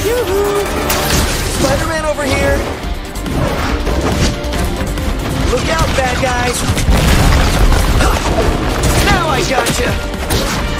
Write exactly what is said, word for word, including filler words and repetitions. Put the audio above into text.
Yoo-hoo! Spider-Man over here! Look out, bad guys! Now I gotcha!